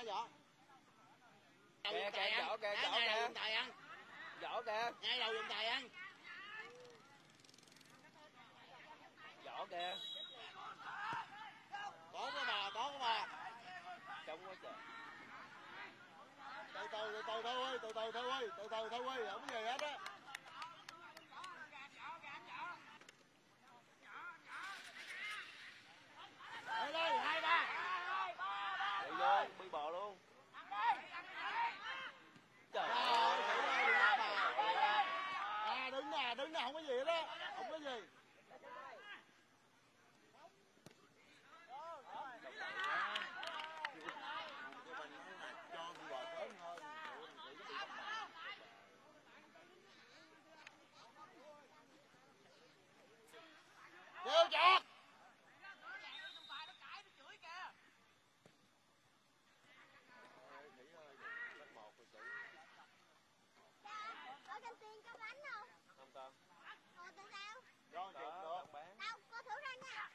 võ. Kìa kìa võ kìa, võ ngay đầu kìa. dùng tài ăn. Võ kìa. Ngay đầu dùng tài ăn. Võ kìa. Có cái bò, có cái bò. Trông quá trời. Từ từ thôi, từ từ thôi, từ từ thôi, không có gì hết á. Đây đây, 2 3. Đi luôn, bi bò luôn. Trời ơi. Đứng nè, không có gì hết á, không có gì. Kêu chọt. Ở canteen có bánh không? Không con. Ủa tại sao? Con chụp được. Bán. Đâu, cô thử ra nha.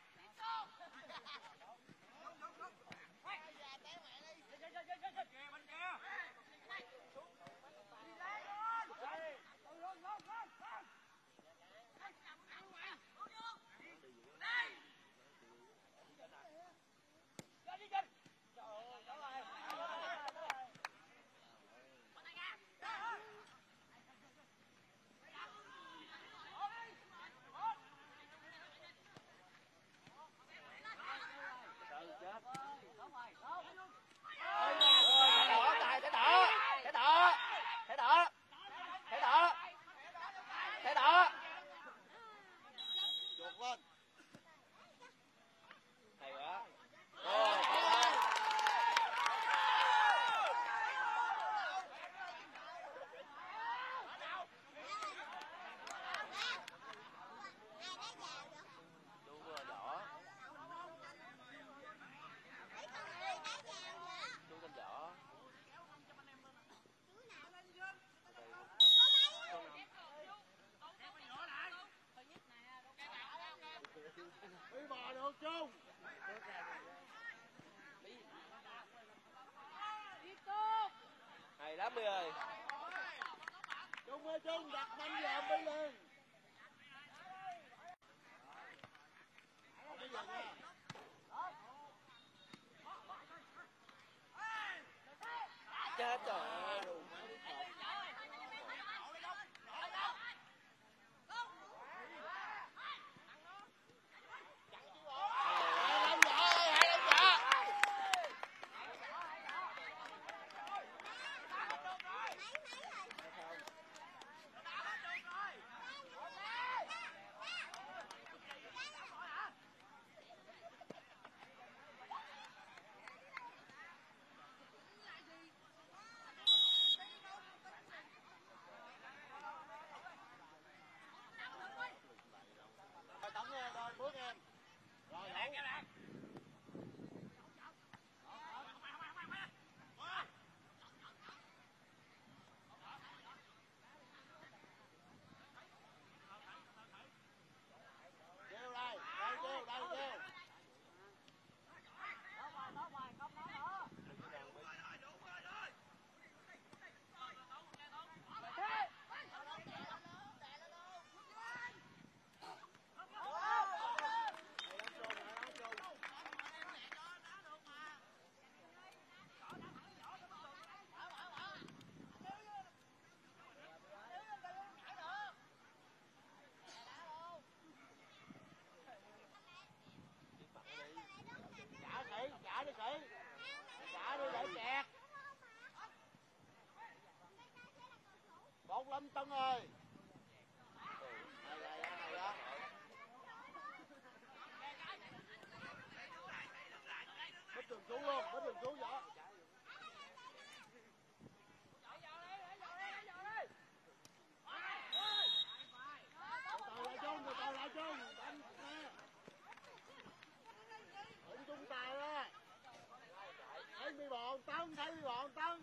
Đi bò được chung. Hay lắm Bi ơi. Chung ơi chung, đặt 5 giờ Bi liền. Không có gì nha. Chết rồi. Tấn em thôi, bước em. Rồi đủ. Kêu đây, đây kêu. Trả đi kỹ. Trả đi để kẹt. 45 Tân ơi. Này đó. Bích đường xuống luôn, bích đường xuống võ. Từ từ lại chung. Đánh nè. Đừng chung tài á. Thấy mi bọn Tấn, thấy mi bọn Tấn.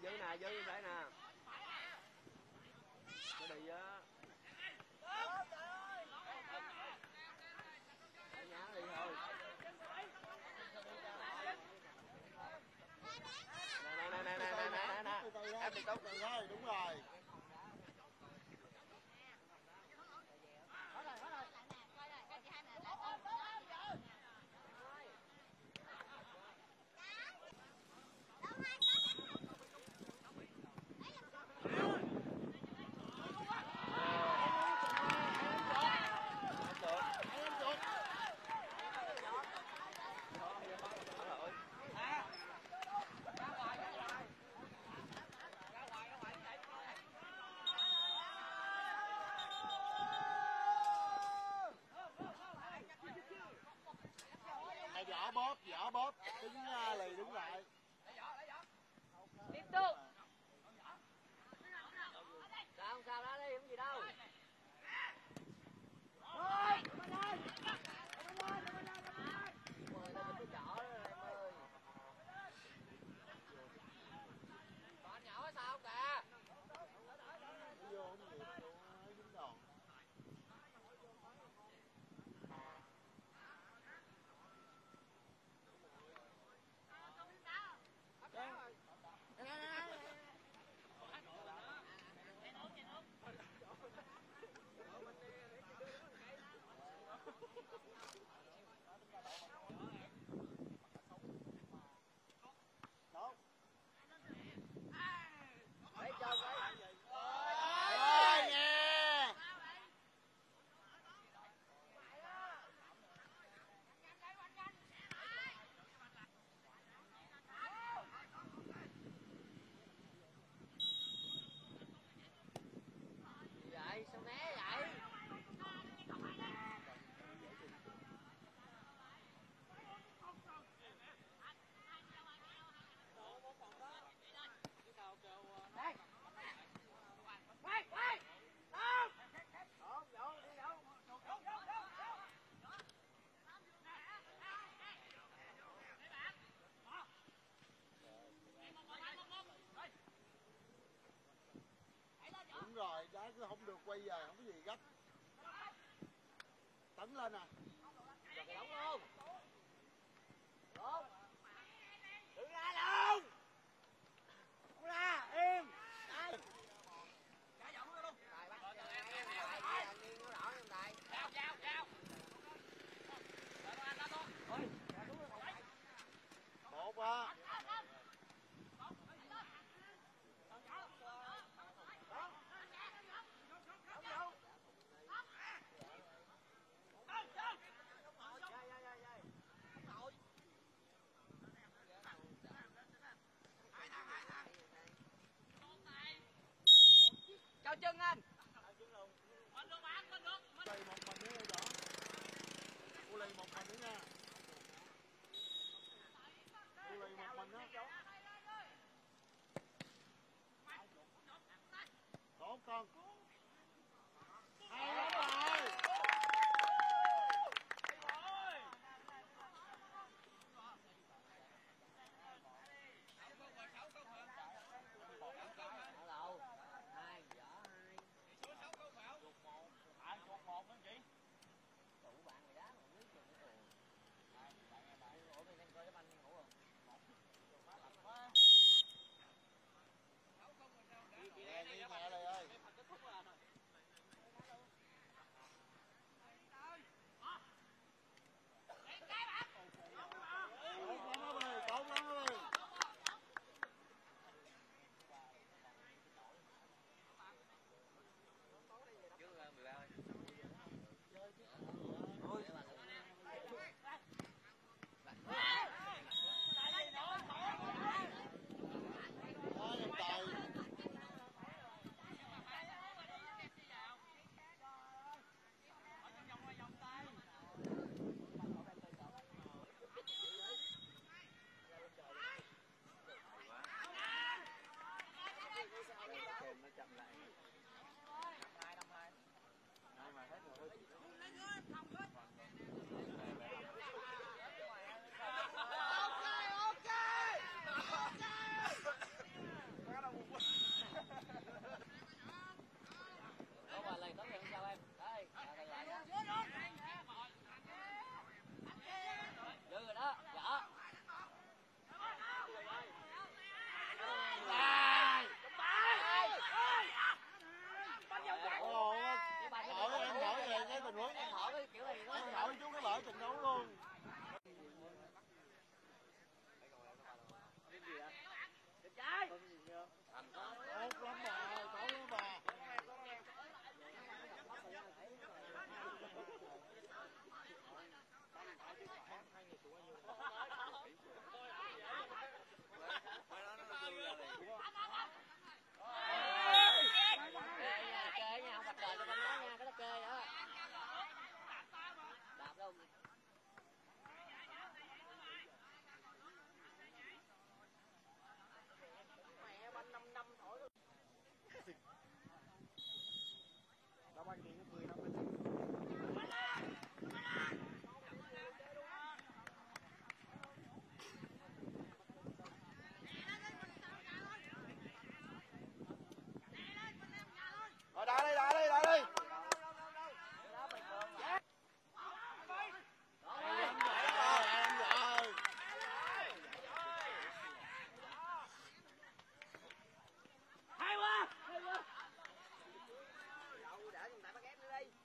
dư nè, dư lại nè. Nó đi á. Nhá đi thôi. Nè. Em đi tốt rồi, đúng rồi. Vỏ bóp, đứng lì đứng lại. Tiếp tục. Sao không sao đó đi, không gì đâu. Vậy sao né vậy? Đúng rồi, đá cứ không được quay về, không có gì gấp. Tấn lên nè. Đóng luôn. Luôn. Đừng ra luôn. Không ra, im. Đây. Một à. Cho chân anh. Lì một mình nữa nha. Cô lì một mình nữa nha. Cô lì một mình đó. Tốt con. Hay lắm rồi. đỡ trận đấu luôn. Tốt lắm bà, tốt lắm bà. Kê nha, không bạch trời cho con nói nha, cái đó kê đó. Đạp đâu. Mẹ banh 5 năm thổi. Đá banh thì 10 năm bên. Đá đi, đá đi, đá đi. Hay quá. Hay quá. Đậu để dùng tại baguette nữa đi.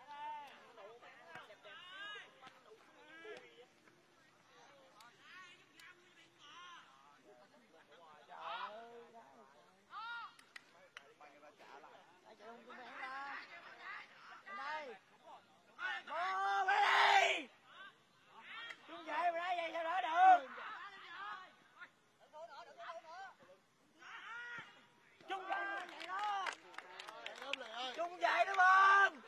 Trung dậy đúng không?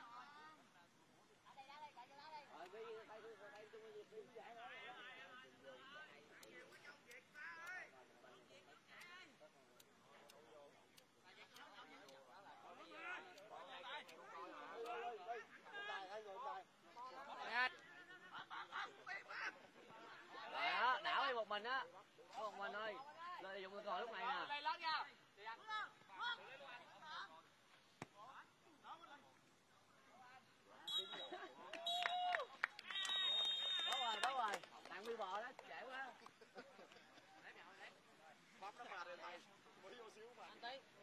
Rồi đó, đảo đi một mình á. Có một mình thôi. Lợi dụng cơ hội lúc này nè. Tốt rồi. Tặng bi bò đó, dễ quá. Bắp nó mà rồi thầy. Mới vô xíu mà. Anh tí.